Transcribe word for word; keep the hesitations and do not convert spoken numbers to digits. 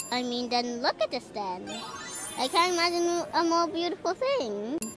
I mean, then look at this then. I can't imagine a more beautiful thing.